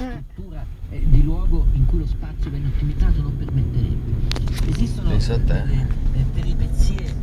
struttura di luogo in cui lo spazio viene ottimizzato non permetterebbe. Esistono Pensa a te.